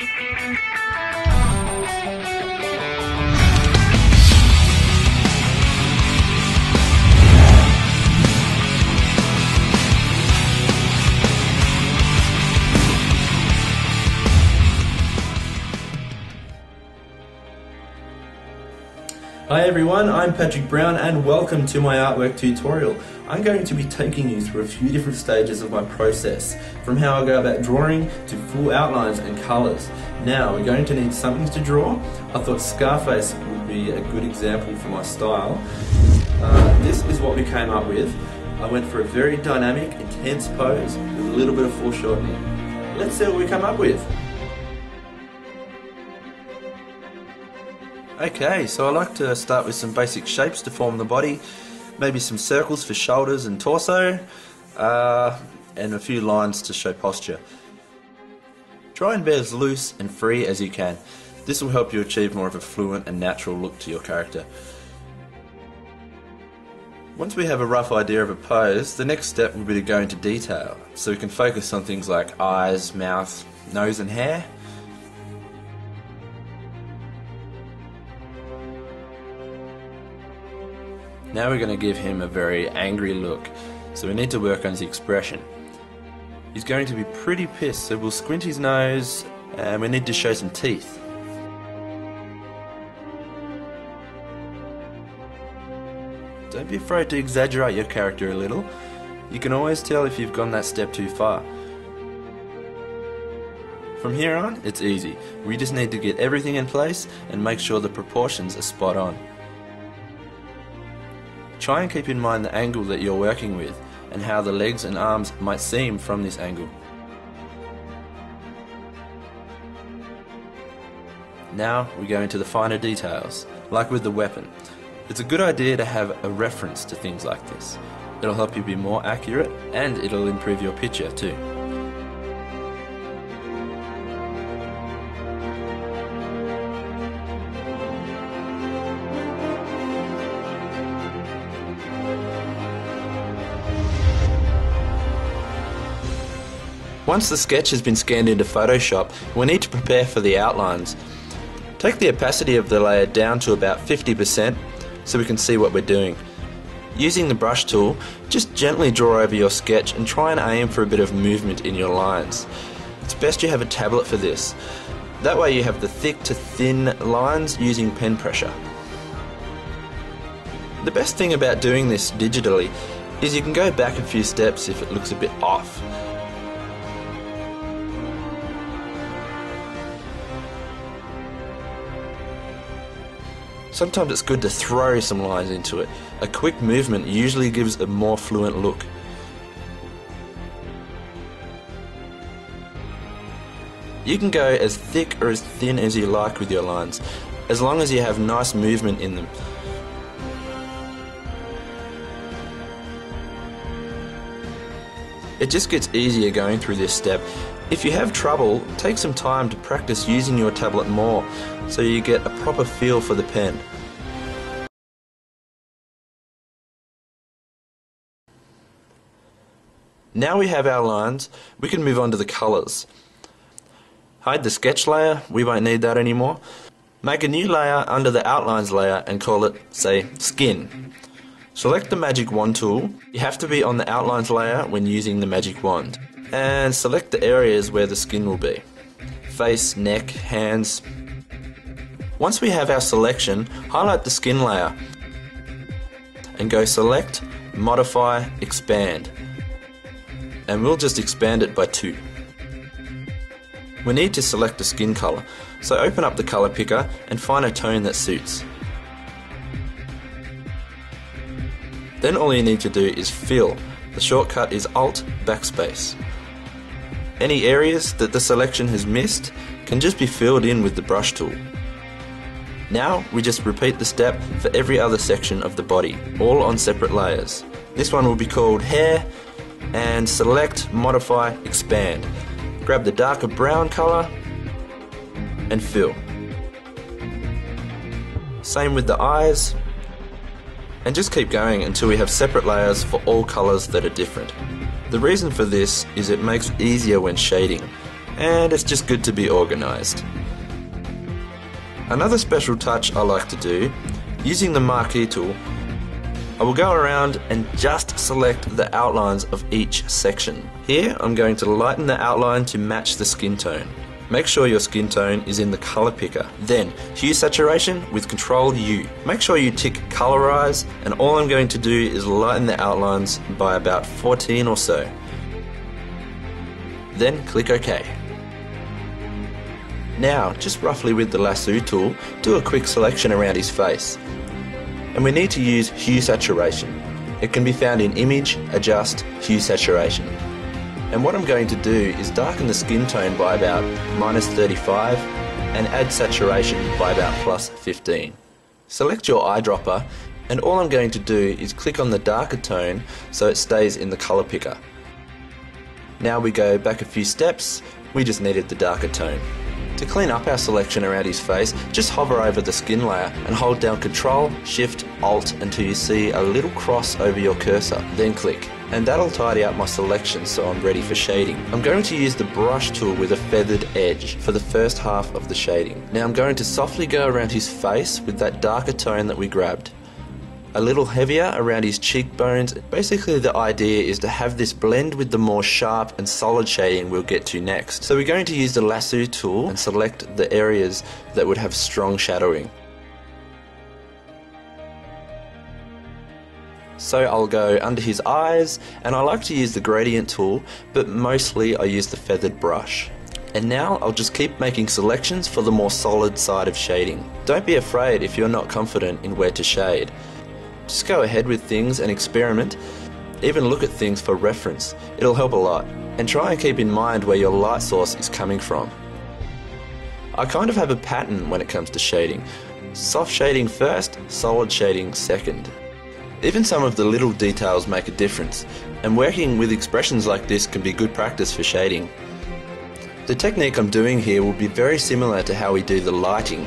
Hi everyone, I'm Patrick Brown and welcome to my artwork tutorial. I'm going to be taking you through a few different stages of my process, from how I go about drawing to full outlines and colours. Now we're going to need something to draw. I thought Scarface would be a good example for my style. This is what we came up with. I went for a very dynamic, intense pose with a little bit of foreshortening. Let's see what we come up with. Okay, so I like to start with some basic shapes to form the body, maybe some circles for shoulders and torso, and a few lines to show posture. Try and be as loose and free as you can. This will help you achieve more of a fluent and natural look to your character. Once we have a rough idea of a pose, the next step will be to go into detail, so we can focus on things like eyes, mouth, nose and hair. Now we're going to give him a very angry look, so we need to work on his expression. He's going to be pretty pissed, so we'll squint his nose and we need to show some teeth. Don't be afraid to exaggerate your character a little. You can always tell if you've gone that step too far. From here on, it's easy. We just need to get everything in place and make sure the proportions are spot on. Try and keep in mind the angle that you're working with and how the legs and arms might seem from this angle. Now we go into the finer details, like with the weapon. It's a good idea to have a reference to things like this. It'll help you be more accurate and it'll improve your picture too. Once the sketch has been scanned into Photoshop, we need to prepare for the outlines. Take the opacity of the layer down to about 50% so we can see what we're doing. Using the brush tool, just gently draw over your sketch and try and aim for a bit of movement in your lines. It's best you have a tablet for this. That way you have the thick to thin lines using pen pressure. The best thing about doing this digitally is you can go back a few steps if it looks a bit off. Sometimes it's good to throw some lines into it. A quick movement usually gives a more fluent look. You can go as thick or as thin as you like with your lines, as long as you have nice movement in them. It just gets easier going through this step. If you have trouble, take some time to practice using your tablet more so you get a proper feel for the pen. Now we have our lines, we can move on to the colours. Hide the sketch layer, we won't need that anymore. Make a new layer under the outlines layer and call it, say, skin. Select the magic wand tool. You have to be on the outlines layer when using the magic wand. And select the areas where the skin will be. Face, neck, hands. Once we have our selection, highlight the skin layer and go select, modify, expand. And we'll just expand it by 2. We need to select a skin colour, so open up the colour picker and find a tone that suits. Then all you need to do is fill. The shortcut is Alt Backspace. Any areas that the selection has missed can just be filled in with the brush tool. Now we just repeat the step for every other section of the body, all on separate layers. This one will be called hair, and select, modify, expand. Grab the darker brown colour and fill. Same with the eyes, and just keep going until we have separate layers for all colours that are different. The reason for this is it makes it easier when shading, and it's just good to be organised. Another special touch I like to do, using the marquee tool, I will go around and just select the outlines of each section. Here I'm going to lighten the outline to match the skin tone. Make sure your skin tone is in the colour picker. Then, hue saturation with Control U. Make sure you tick Colorize, and all I'm going to do is lighten the outlines by about 14 or so. Then click OK. Now, just roughly with the lasso tool, do a quick selection around his face. And we need to use hue saturation. It can be found in Image, Adjust, Hue Saturation. And what I'm going to do is darken the skin tone by about -35 and add saturation by about +15. Select your eyedropper, and all I'm going to do is click on the darker tone so it stays in the colour picker. Now we go back a few steps, we just needed the darker tone. To clean up our selection around his face, just hover over the skin layer and hold down Control, Shift, Alt until you see a little cross over your cursor, then click. And that'll tidy up my selection so I'm ready for shading. I'm going to use the brush tool with a feathered edge for the first half of the shading. Now I'm going to softly go around his face with that darker tone that we grabbed. A little heavier around his cheekbones. Basically the idea is to have this blend with the more sharp and solid shading we'll get to next. So we're going to use the lasso tool and select the areas that would have strong shadowing. So I'll go under his eyes, and I like to use the gradient tool, but mostly I use the feathered brush. And now I'll just keep making selections for the more solid side of shading. Don't be afraid if you're not confident in where to shade. Just go ahead with things and experiment. Even look at things for reference. It'll help a lot. And try and keep in mind where your light source is coming from. I kind of have a pattern when it comes to shading. Soft shading first, solid shading second. Even some of the little details make a difference, and working with expressions like this can be good practice for shading. The technique I'm doing here will be very similar to how we do the lighting.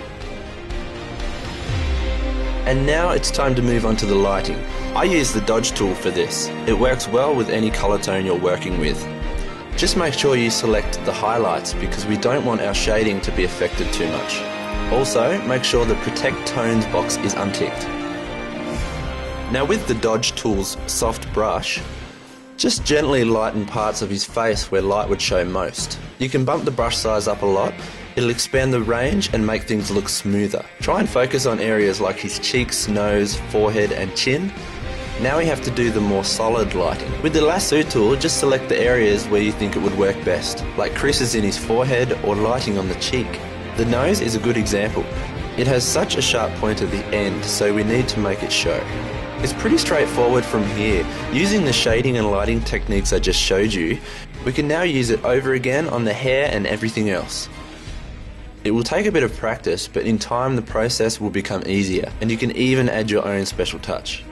And now it's time to move on to the lighting. I use the dodge tool for this. It works well with any colour tone you're working with. Just make sure you select the highlights because we don't want our shading to be affected too much. Also, make sure the Protect Tones box is unticked. Now with the dodge tool's soft brush, just gently lighten parts of his face where light would show most. You can bump the brush size up a lot. It'll expand the range and make things look smoother. Try and focus on areas like his cheeks, nose, forehead and chin. Now we have to do the more solid lighting. With the lasso tool, just select the areas where you think it would work best, like creases in his forehead or lighting on the cheek. The nose is a good example. It has such a sharp point at the end, so we need to make it show. It's pretty straightforward from here. Using the shading and lighting techniques I just showed you, we can now use it over again on the hair and everything else. It will take a bit of practice, but in time the process will become easier, and you can even add your own special touch.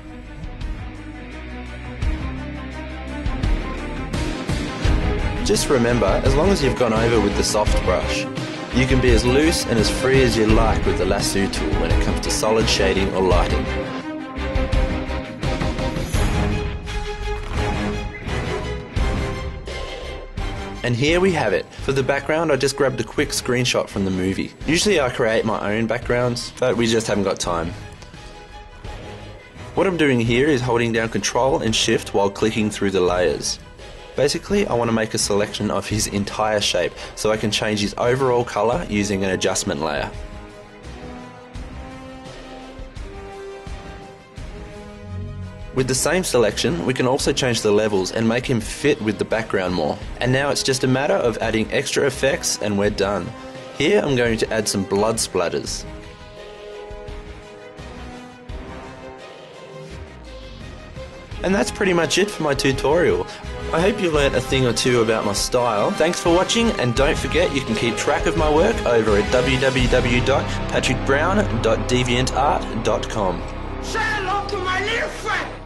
Just remember, as long as you've gone over with the soft brush, you can be as loose and as free as you like with the lasso tool when it comes to solid shading or lighting. And here we have it. For the background, I just grabbed a quick screenshot from the movie. Usually I create my own backgrounds, but we just haven't got time. What I'm doing here is holding down Control and Shift while clicking through the layers. Basically, I want to make a selection of his entire shape, so I can change his overall colour using an adjustment layer. With the same selection, we can also change the levels and make him fit with the background more. And now it's just a matter of adding extra effects and we're done. Here I'm going to add some blood splatters. And that's pretty much it for my tutorial. I hope you learnt a thing or two about my style. Thanks for watching, and don't forget you can keep track of my work over at www.patrickbrown.deviantart.com. Say hello to my little friend!